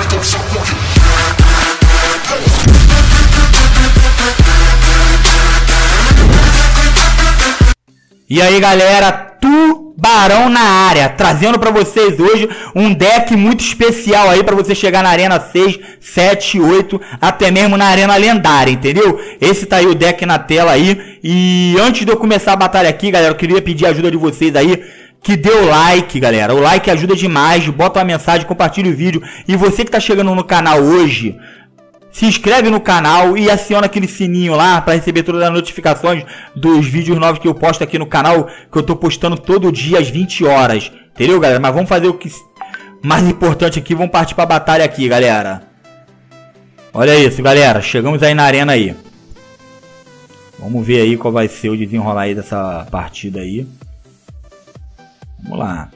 E aí galera, Tubarão na área, trazendo pra vocês hoje um deck muito especial aí pra você chegar na Arena 6, 7, 8, até mesmo na Arena Lendária, entendeu? Esse tá aí o deck na tela aí. E antes de eu começar a batalha aqui, galera, eu queria pedir a ajuda de vocês aí, que dê o like, galera. O like ajuda demais, bota uma mensagem, compartilha o vídeo. E você que tá chegando no canal hoje, se inscreve no canal e aciona aquele sininho lá para receber todas as notificações dos vídeos novos que eu posto aqui no canal, que eu tô postando todo dia às 20 horas. Entendeu, galera? Mas vamos fazer o que mais importante aqui, vamos partir pra batalha aqui, galera. Olha isso, galera. Chegamos aí na arena aí. Vamos ver aí qual vai ser o desenrolar aí dessa partida aí. Vamos lá.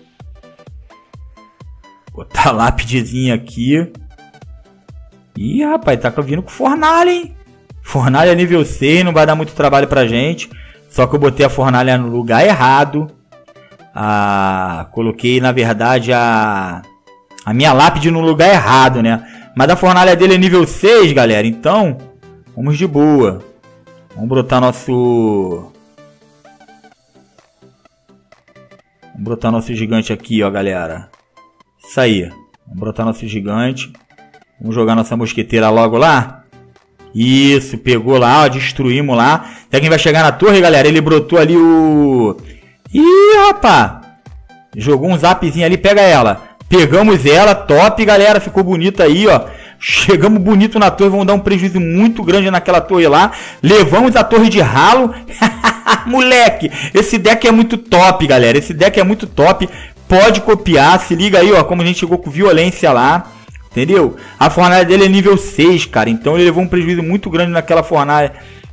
Botar a lápidezinha aqui. Ih, rapaz, tá vindo com fornalha, hein? Fornalha nível 6, não vai dar muito trabalho pra gente. Só que eu botei a fornalha no lugar errado. Coloquei, na verdade, a minha lápide no lugar errado, né? Mas a fornalha dele é nível 6, galera. Então, vamos de boa. Vamos brotar nosso... Vamos brotar nosso gigante aqui, ó, galera. Isso aí. Vamos brotar nosso gigante. Vamos jogar nossa mosqueteira logo lá. Isso, pegou lá, ó, destruímos lá. Até quem vai chegar na torre, galera, ele brotou ali o... Ih, rapaz. Jogou um zapzinho ali, pega ela. Pegamos ela, top, galera, ficou bonito aí, ó. Chegamos bonito na torre, vamos dar um prejuízo muito grande naquela torre lá. Levamos a torre de ralo. Moleque, esse deck é muito top, galera. Esse deck é muito top. Pode copiar, se liga aí, ó, como a gente chegou com violência lá. Entendeu? A fornalha dele é nível 6, cara. Então ele levou um prejuízo muito grande naquela fornalha.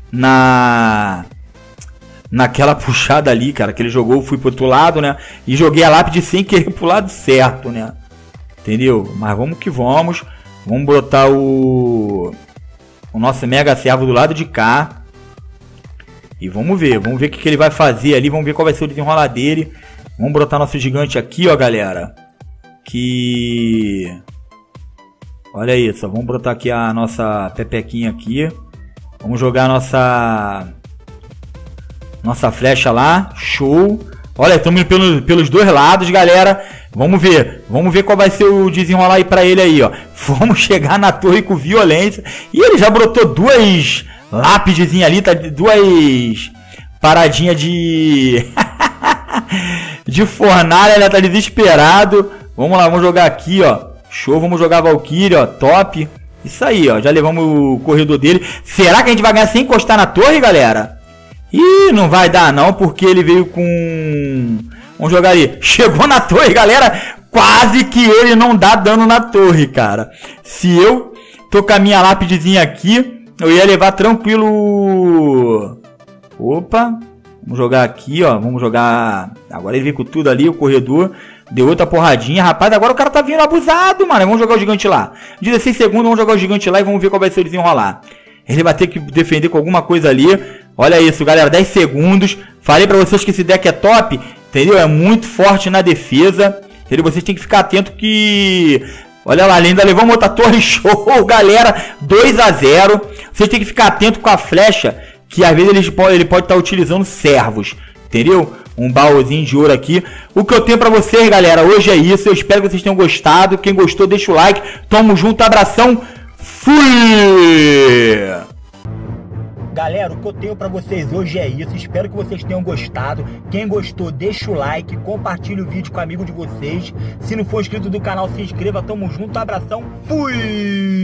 Naquela puxada ali, cara. Que ele jogou, fui pro outro lado, né? E joguei a lápide sem querer pro lado certo, né? Entendeu? Mas vamos que vamos. Vamos botar o nosso mega servo do lado de cá. E vamos ver. Vamos ver o que ele vai fazer ali. Vamos ver qual vai ser o desenrolar dele. Vamos botar nosso gigante aqui, ó, galera. Olha isso, vamos botar aqui a nossa pepequinha aqui. Vamos jogar a nossa flecha lá. Show. Olha, estamos indo pelos dois lados, galera. Vamos ver qual vai ser o desenrolar aí pra ele aí, ó. Vamos chegar na torre com violência. E ele já brotou duas lápidezinhas ali, tá? Duas paradinhas de... de fornalha, ele tá desesperado. Vamos lá, vamos jogar aqui, ó. Show, vamos jogar a Valkyrie, ó, top. Isso aí, ó, já levamos o corredor dele. Será que a gente vai ganhar sem encostar na torre, galera? Ih, não vai dar não, porque ele veio com... Vamos jogar ali. Chegou na torre, galera. Quase que ele não dá dano na torre, cara. Se eu tô com a minha lápidezinha aqui, eu ia levar tranquilo. Opa. Vamos jogar aqui, ó. Vamos jogar... Agora ele veio com tudo ali, o corredor. Deu outra porradinha. Rapaz, agora o cara tá vindo abusado, mano. Vamos jogar o gigante lá. 16 segundos, vamos jogar o gigante lá e vamos ver qual vai ser o desenrolar. Ele vai ter que defender com alguma coisa ali. Olha isso, galera. 10 segundos. Falei pra vocês que esse deck é top. Entendeu? É muito forte na defesa. Entendeu? Vocês têm que ficar atento que... Olha lá, ele ainda levou uma outra torre. Show, galera. 2 a 0. Vocês têm que ficar atento com a flecha, que às vezes ele pode estar utilizando servos. Entendeu? Um baúzinho de ouro aqui. O que eu tenho pra vocês, galera, hoje é isso. Eu espero que vocês tenham gostado. Quem gostou, deixa o like. Tamo junto, abração. Fui! Galera, o que eu tenho pra vocês hoje é isso. Espero que vocês tenham gostado. Quem gostou, deixa o like. Compartilha o vídeo com o amigo de vocês. Se não for inscrito do canal, se inscreva. Tamo junto, abração. Fui!